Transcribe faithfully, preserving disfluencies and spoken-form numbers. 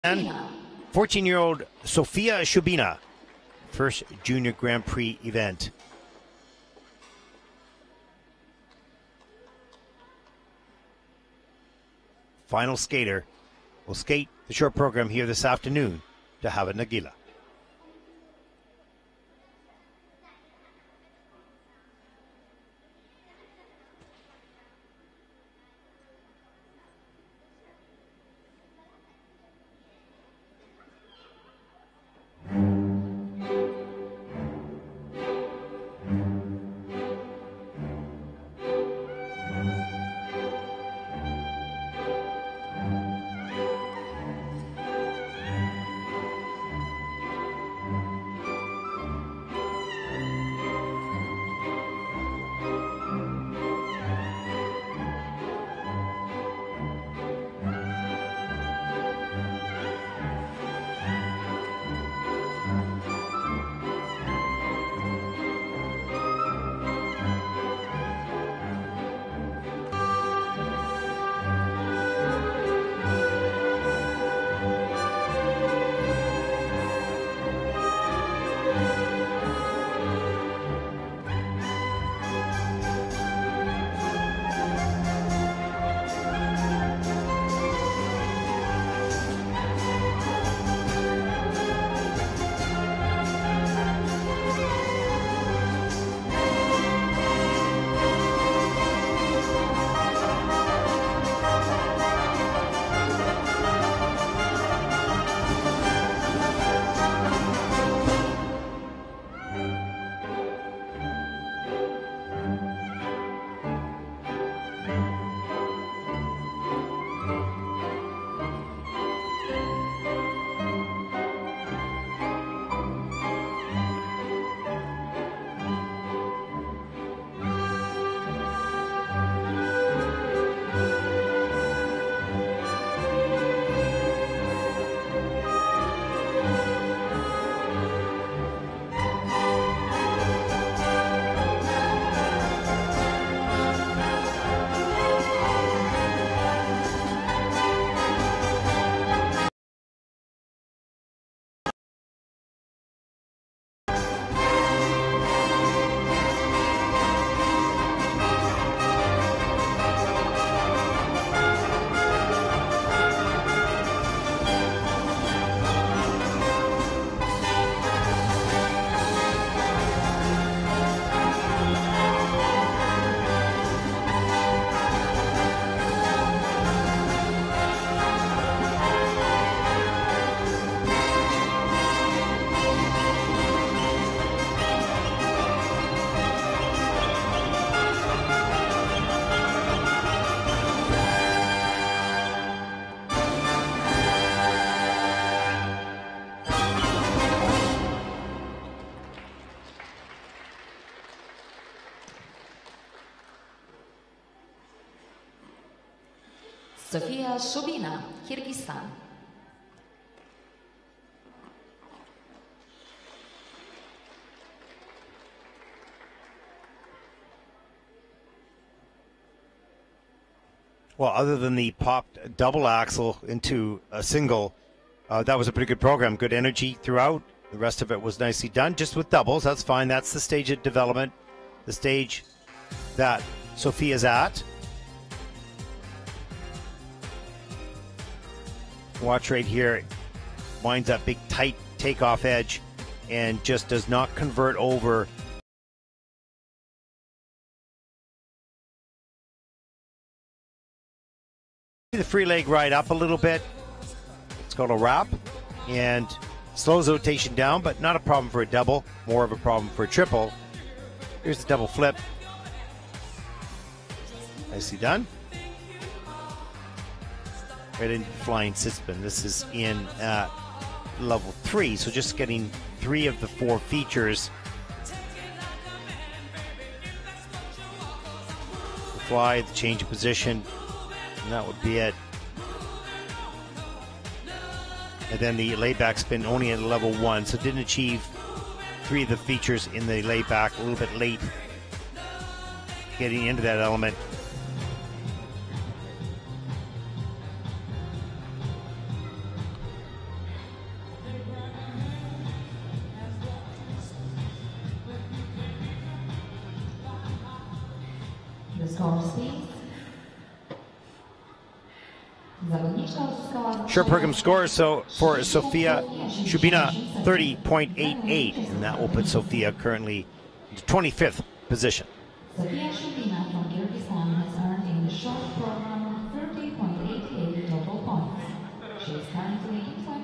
And fourteen-year-old Sofiia SHUBINA, first junior Grand Prix event. Final skater will skate the short program here this afternoon to Hava Nagila. Sofiia SHUBINA, Kyrgyzstan. Well, other than the popped double axle into a single, uh, that was a pretty good program. Good energy throughout. The rest of it was nicely done, just with doubles. That's fine. That's the stage of development, the stage that Sofia's at. Watch right here, winds that big tight takeoff edge and just does not convert over. The free leg ride up a little bit. It's called a wrap and slows the rotation down, but not a problem for a double, more of a problem for a triple. Here's the double flip. Nicely done. Right into flying sit spin. This is in uh, level three, so just getting three of the four features. The fly, the change of position, and that would be it. And then the layback spin only at level one, so didn't achieve three of the features in the layback, a little bit late getting into that element. scores, please. Short program scores, so for Sofiia, SHUBINA thirty point eight eight, and that will put Sofiia currently in the twenty-fifth position. Sofiia SHUBINA from Kyrgyzstan has earned in the short program thirty point eight eight total points. She is currently